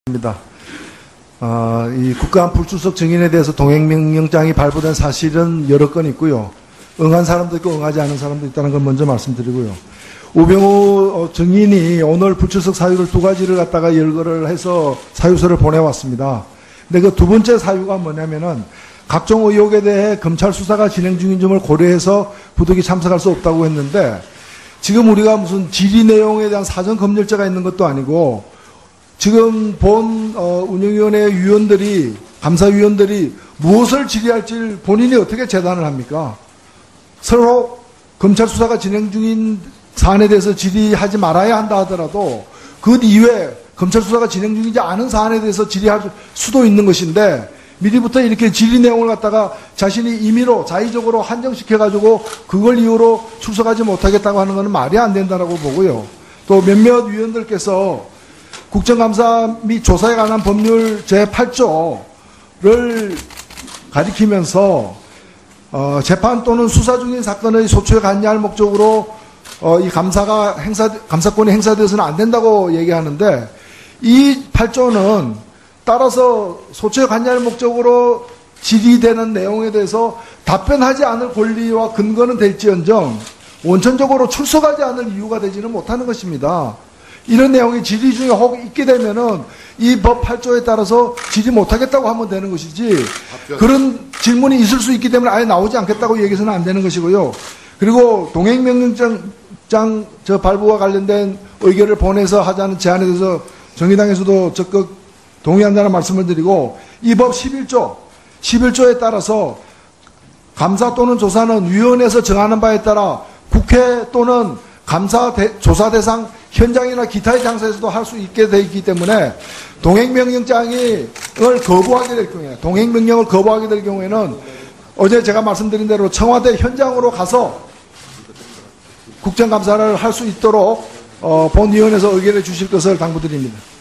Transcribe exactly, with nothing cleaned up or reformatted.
입니다. 어, 이 국가안보출석 증인에 대해서 동행명령장이 발부된 사실은 여러 건 있고요. 응한 사람도 있고 응하지 않은 사람도 있다는 걸 먼저 말씀드리고요. 우병우 증인이 오늘 불출석 사유를 두 가지를 갖다가 열거를 해서 사유서를 보내왔습니다. 근데 그 두 번째 사유가 뭐냐면은 각종 의혹에 대해 검찰 수사가 진행 중인 점을 고려해서 부득이 참석할 수 없다고 했는데, 지금 우리가 무슨 질의 내용에 대한 사전 검열죄가 있는 것도 아니고, 지금 본 어, 운영위원회 위원들이, 감사위원들이 무엇을 질의할지 본인이 어떻게 재단을 합니까? 서로 검찰 수사가 진행 중인 사안에 대해서 질의하지 말아야 한다 하더라도 그 이외에 검찰 수사가 진행 중이지 않은 사안에 대해서 질의할 수도 있는 것인데, 미리부터 이렇게 질의 내용을 갖다가 자신이 임의로 자의적으로 한정시켜가지고 그걸 이유로 출석하지 못하겠다고 하는 것은 말이 안 된다라고 보고요. 또 몇몇 위원들께서 국정감사 및 조사에 관한 법률 제팔 조를 가리키면서 어, 재판 또는 수사 중인 사건의 소추에 관여할 목적으로 어, 이 감사가 행사, 감사권이 행사되어서는 안 된다고 얘기하는데, 이 팔 조는 따라서 소추에 관여할 목적으로 질의되는 내용에 대해서 답변하지 않을 권리와 근거는 될지언정 원천적으로 출석하지 않을 이유가 되지는 못하는 것입니다. 이런 내용이 질의 중에 혹 있게 되면은 이 법 팔 조에 따라서 질의 못하겠다고 하면 되는 것이지, 그런 질문이 있을 수 있기 때문에 아예 나오지 않겠다고 얘기해서는 안 되는 것이고요. 그리고 동행명령장 저 발부와 관련된 의견을 보내서 하자는 제안에 대해서 정의당에서도 적극 동의한다는 말씀을 드리고, 이 법 십일 조, 십일 조에 따라서 감사 또는 조사는 위원회에서 정하는 바에 따라 국회 또는 감사 대, 조사 대상 현장이나 기타의 장소에서도 할 수 있게 되어 있기 때문에 동행명령장을 거부하게 될 경우에, 동행명령을 거부하게 될 경우에는 어제 제가 말씀드린 대로 청와대 현장으로 가서 국정감사를 할 수 있도록 어, 본위원회에서 의견해 주실 것을 당부드립니다.